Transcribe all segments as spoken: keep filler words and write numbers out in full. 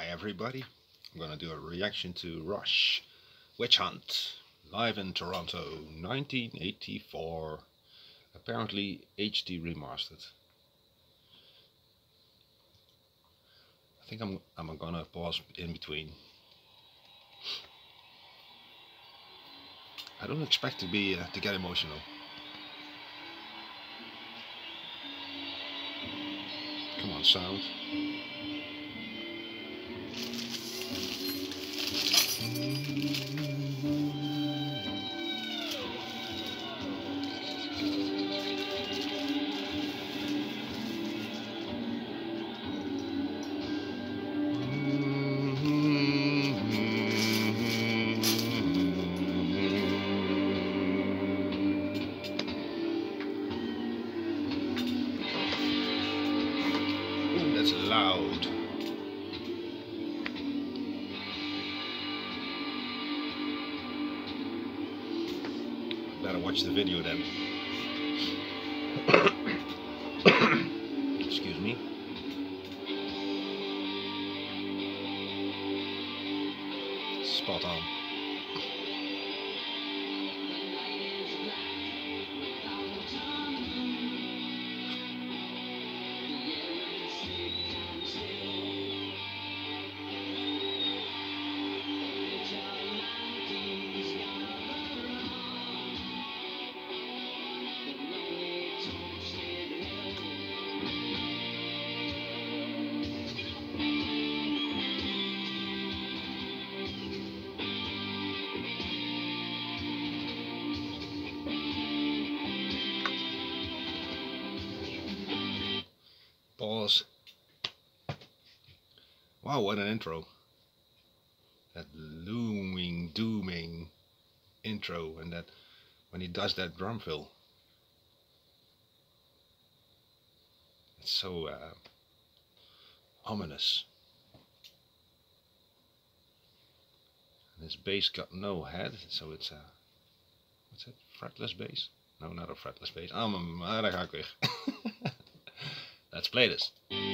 everybody. I'm gonna do a reaction to Rush Witch Hunt live in Toronto nineteen eighty-four, apparently H D remastered. I think I'm I'm gonna pause in between. I don't expect to be uh, to get emotional. Come on, sound. Ooh, that's loud. Better watch the video then. Excuse me. Spot on. Pause. Wow, what an intro. That looming, dooming intro, and that when he does that drum fill. It's so uh, ominous. And his bass got no head, so it's a, what's it, fretless bass? No, not a fretless bass. Ah, maar daar ga ik weg. Let's play this.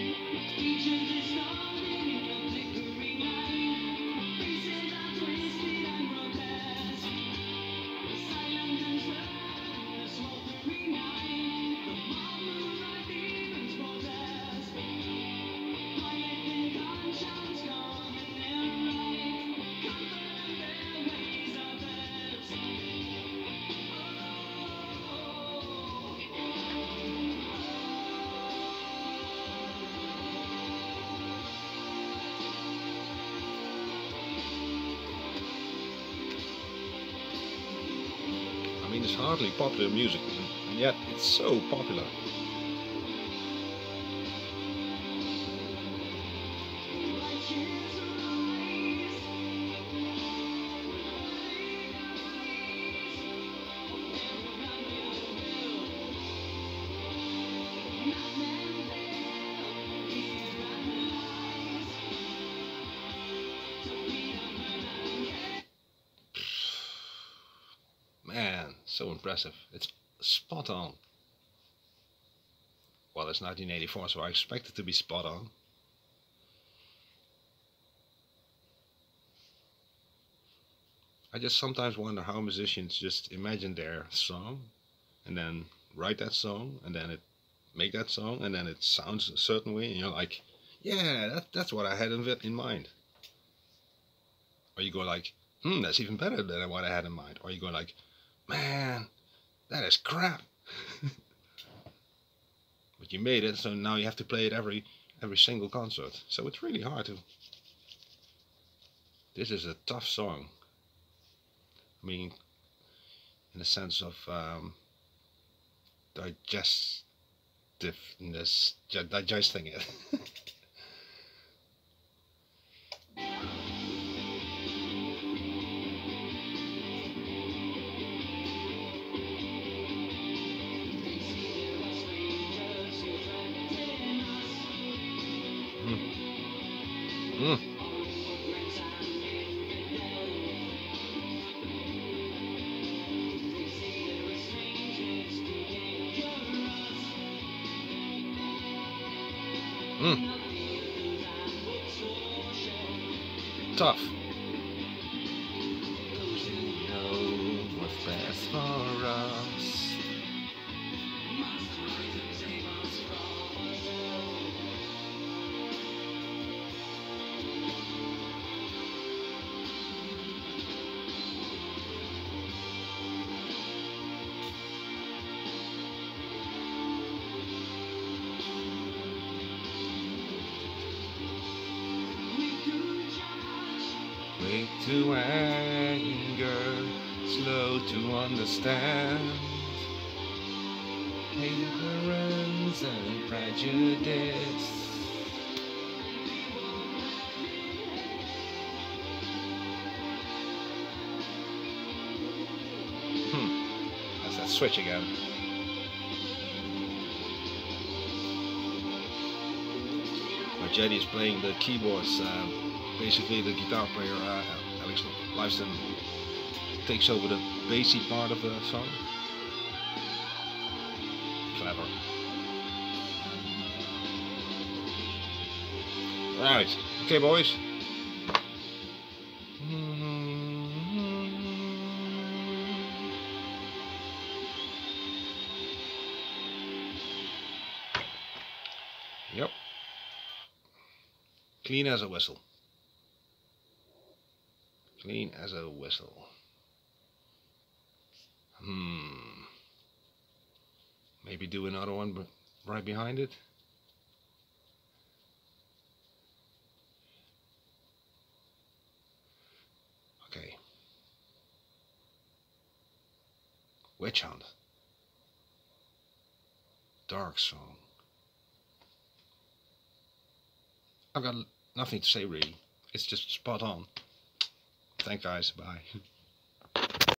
I mean, it's hardly popular music, and yet it's so popular. Man, so impressive. It's spot on. Well, it's nineteen eighty-four, so I expect it to be spot on. I just sometimes wonder how musicians just imagine their song and then write that song and then it make that song and then it sounds a certain way and you're like, yeah, that, that's what I had in, in mind. Or you go like, hmm, that's even better than what I had in mind. Or you go like, man, that is crap. But you made it, so now you have to play it every every single concert. So it's really hard to. This is a tough song. I mean, in the sense of um, digestiveness, digesting it. Mm. Mm. Tough. Don't you know what's best for us? Quick to anger, slow to understand. Ignorance and prejudice. Hmm, that's that switch again. Where Jetty is playing the keyboards. Um, Basically, the guitar player, uh, Alex Lifeson, takes over the bassy part of the song. Clever. Right, okay, boys. Yep. Clean as a whistle. Clean as a whistle. Hmm. Maybe do another one right behind it. Okay. Witch Hunt. Dark song. I've got nothing to say really. It's just spot on. Thanks guys. Bye.